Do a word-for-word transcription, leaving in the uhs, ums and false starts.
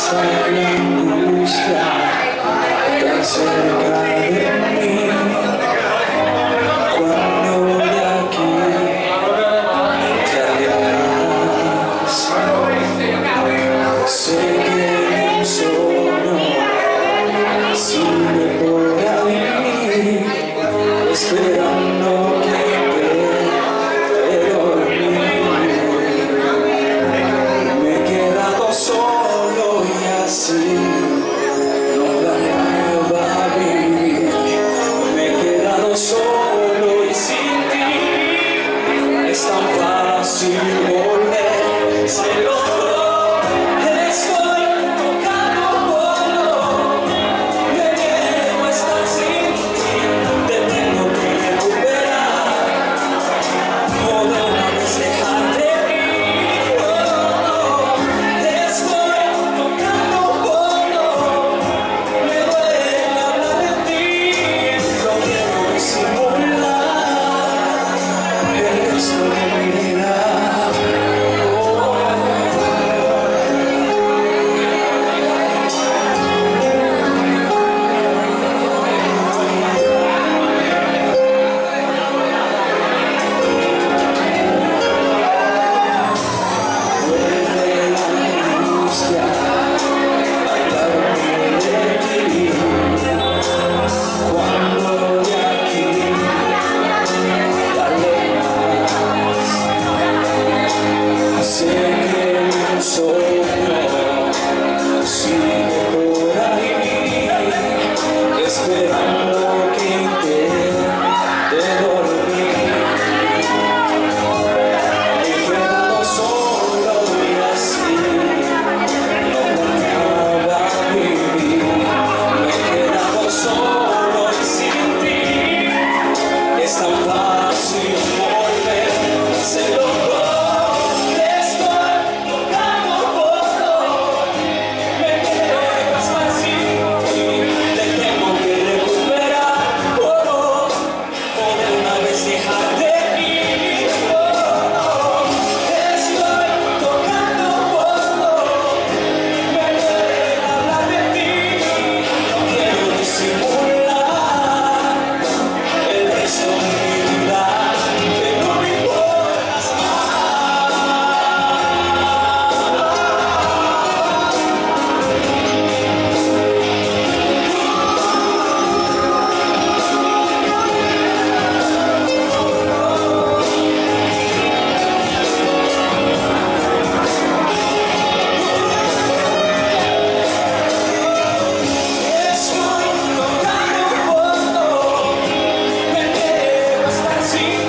la angustia tan cerca de mí. Cuando de aquí te alejas, sé que un sueño sigue por ahí, esperando que te dormir. Me he quedado solo y así no va a vivir. Me he quedado solo y sin ti es tan fácil volver. Se logró, estoy tocando polvo. Me niego a estar sin ti, te tengo que recuperar. No de una vez dejarte ir. Oh, estoy tocando polvo. Me duele hablar de ti, lo quiero disimular el resto de mi vida. Esperando que intente dormir. Me he quedado solo y así no va a vivir. Me he quedado solo y sin ti es tan fácil volver. Se logró, estoy tocando polvo. Me niego a estar sin ti, te tengo que recuperar. Oh, o de una vez dejarte ir. Oh, estoy tocando polvo. Me duele hablar de ti, no quiero disimular el resto de mi vida, que no me importas estoy tocando fondo. Me niego a estar sin